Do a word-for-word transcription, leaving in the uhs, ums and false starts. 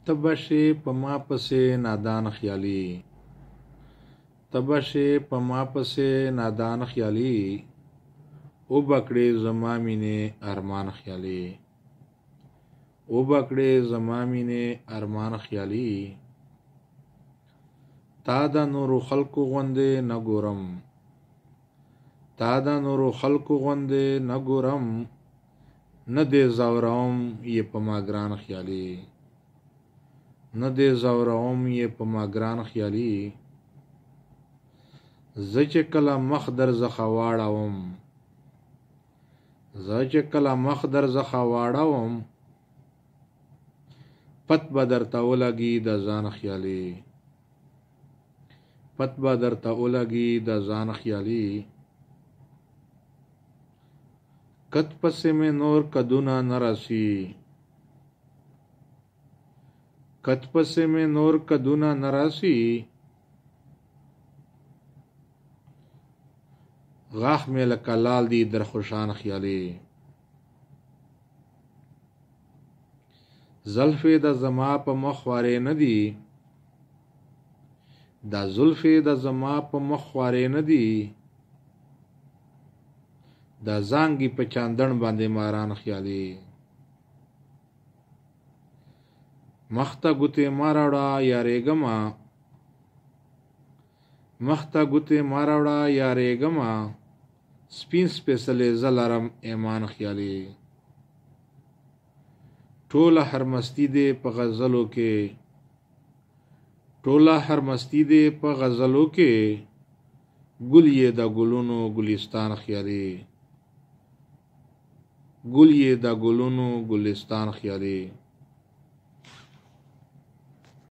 تبشی پما پسے نادان خیالی تبشی پما پسے نادان خیالی او بکڑے زمامی نے ارمان خیالی او بکڑے زمامی نے ارمان خیالی تا دا نورو خلقو غندے نگورم تا دا نورو خلقو غندے نگورم ندے زوراوم یہ پما گران خیالی ندے زوراوم یہ پما گران خیالی زچ کلا مخ در زخواړاوم زچ کلا مخ در زخواړاوم پت بدر تاولگی د ځان خیالی پت بدر تاولگی د ځان خیالی کت پسے میں نور کدونا نراسی کت پسے میں نور کدونا نراسی غاخ میں لکا لال دی در خوشان خیالی زلفی دا زما پا مخوارے ندی دا زلفی دا زما پا مخوارے ندی دا زانگی پا چاندن باندے ماران خیالی مختا گوتے ماراوڑا یارے گما مختا گوتے ماراوڑا یارے گما سپین سپیسلے زلارم ایمان خیالی ټوله هر مستی دے پا غزلو کے ټوله هر مستی دے پا غزلو کے گلیے دا گلونو گلستان خیالی گلیے دا گلونو گلستان خیالی